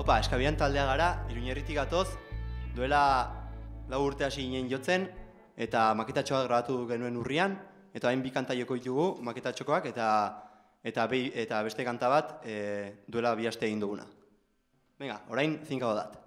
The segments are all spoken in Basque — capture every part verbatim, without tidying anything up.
Opa, Eskabian taldea gara, Iruñerritik gatoz, duela lau urte hasi ginen jotzen, eta maketatxoak grabatu genuen urrian, eta hain bi kanta joko ditugu, maketatxokoak, eta, eta, be, eta beste kanta bat e, duela bi aste egin duguna. Venga, orain zinka badat.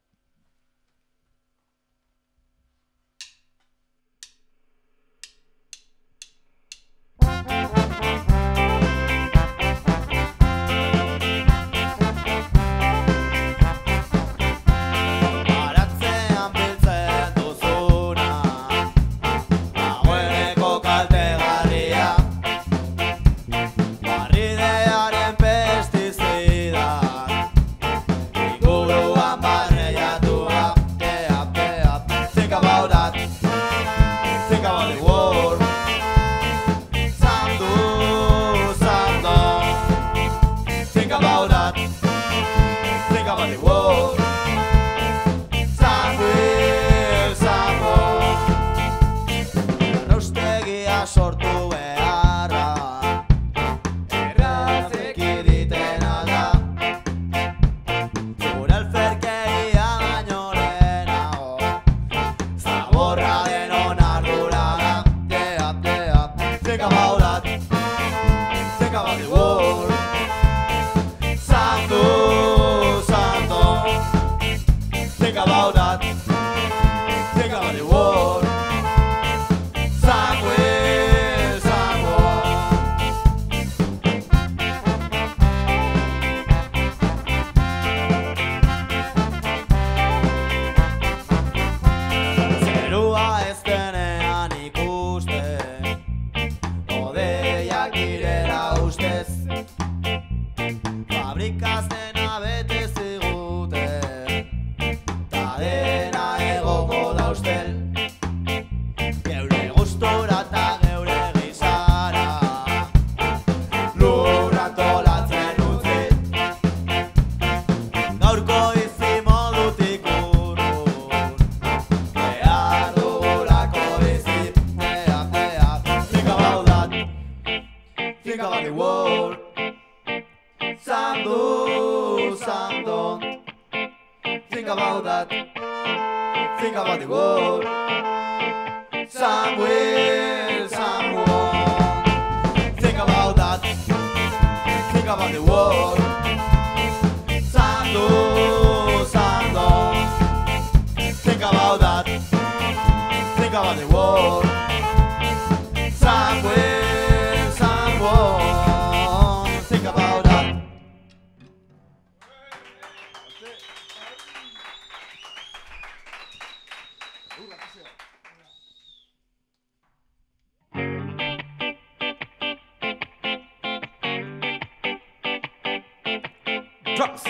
Drums.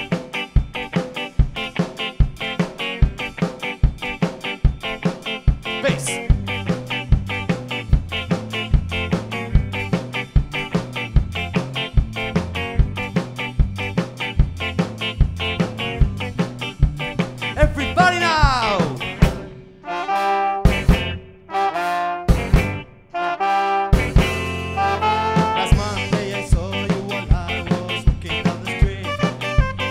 Bass. Everybody now. Last Monday I saw you while I was walking down the street.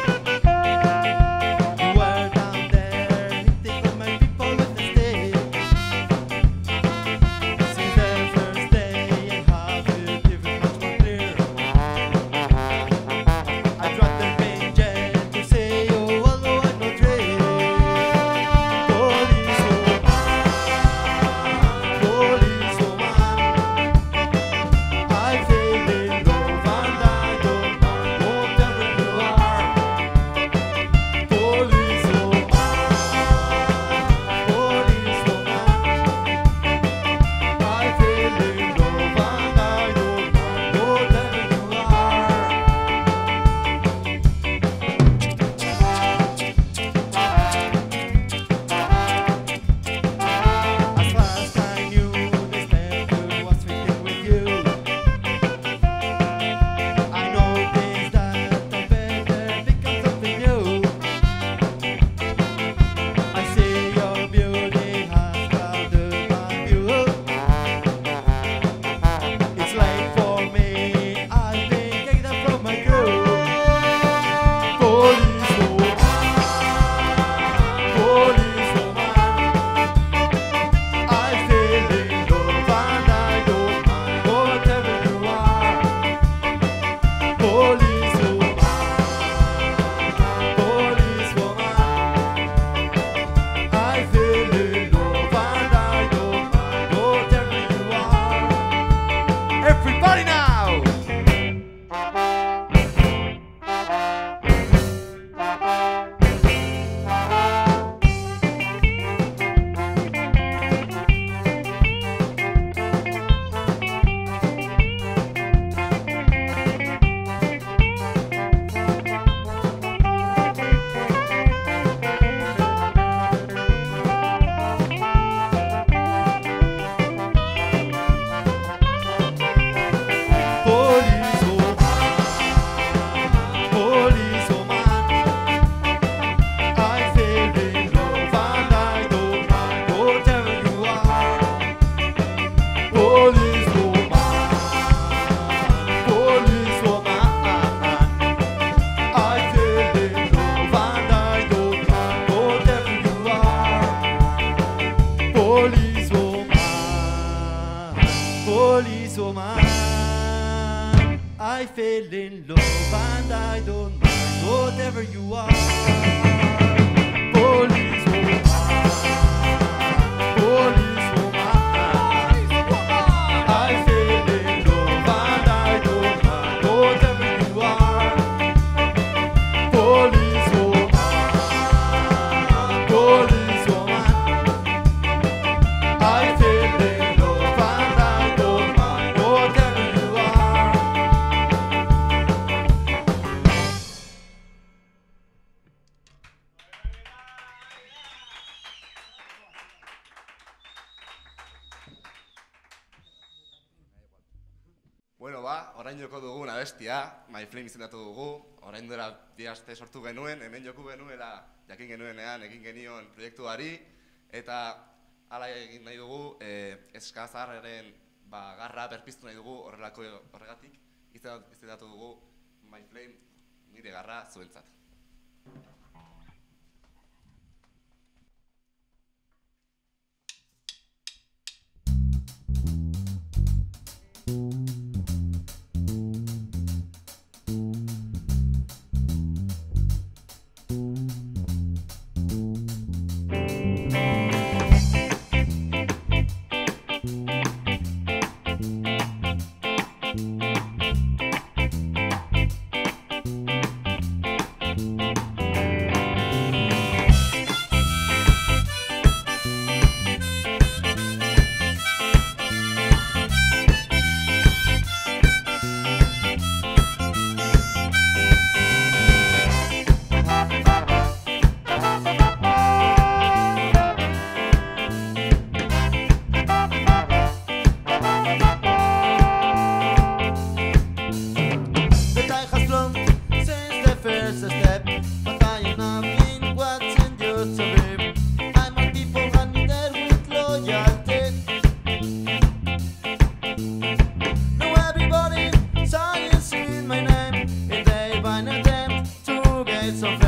fell in love and I don't mind whatever you are. Police woman, police woman, I fell in love and I don't mind whatever you are. Police woman, police woman, I fell in love and I don't mind whatever you are. Bueno, ba, orain joko dugun abestia, My Flame izendatu dugu, orain dela bi aste sortu genuen, hemen joku genuela jakin genuenean egin genion proiektuari, eta hala egin nahi dugu, eh, eskazarren ba, garra berpiztu nahi dugu horrelako horregatik, izendatu dugu My Flame nire garra zuentzat. So